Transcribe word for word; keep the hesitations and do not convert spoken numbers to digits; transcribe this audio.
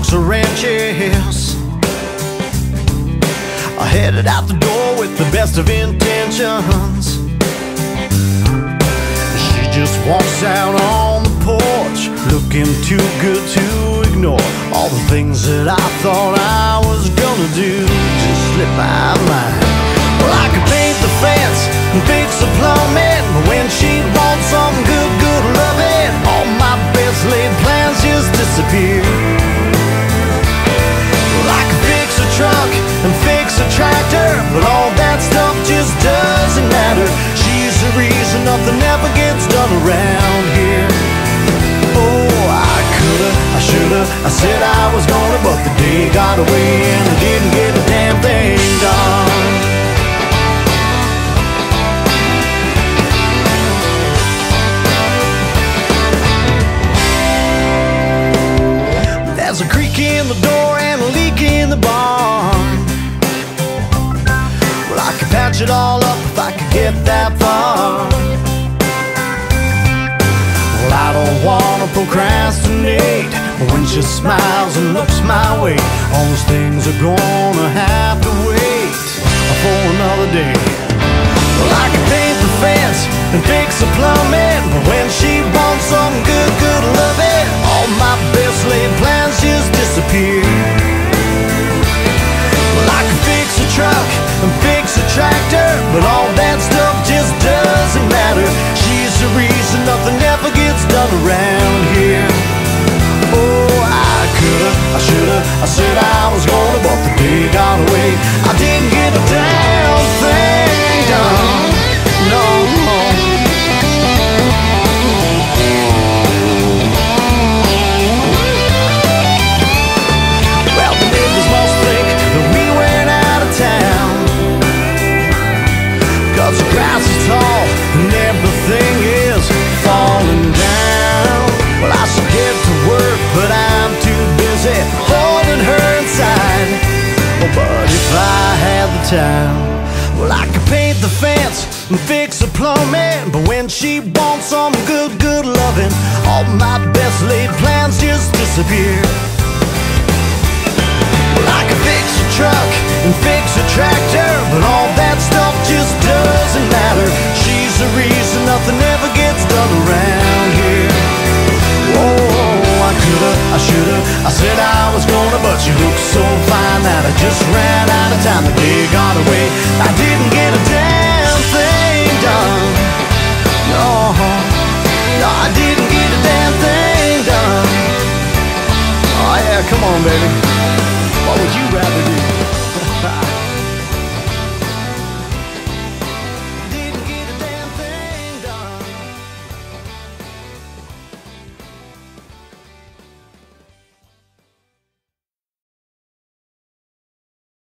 broncs or ranches. I headed out the door with the best of intentions. She just walks out on the porch, looking too good to ignore. All the things that I thought I was gonna do just slipped my mind. Well, I could paint the fence and fix the plumbing, but when she wants some good, good loving, all my best laid plans just disappear. Well, I could fix a truck and fix a tractor, but all that stuff just doesn't matter. She's the reason nothing ever gets done around here. Oh, I coulda, I shoulda, I said I was gonna, but the day got away and I didn't get a damn thing done. There's a creak in the door and a leak in the barn. Well, I could patch it all up if I could get that far. Well, I don't wanna procrastinate, but when she smiles and looks my way, all those things are gonna have to wait for another day. Well, I can paint the fence and fix the plumbing, but when she wants some good, good loving, all my best laid plans just disappear. Well, I can fix a truck and fix a tractor, but all that stuff just doesn't matter. She's the reason nothing ever gets done around here. Oh, I coulda, I shoulda, I said I was gonna, but the day got away. I didn't get a damn thing done. No. Well, the neighbors must think that we went out of town, 'cause the grass is tall and everything is falling down. Well, I should get to work, but I'm too busy holding her inside. Oh, but if I had the time, well, I could paint the fence and fix the plumbing, but when she wants some good, good loving, all my best laid plans just disappear. Well, I could fix a truck and fix a tractor, but all that stuff just doesn't matter. She's the reason nothing ever gets done around here. Oh, I coulda, I shoulda, I said I was gonna, but she looked so fine that I just ran out of time. The day got away, I didn't get a day.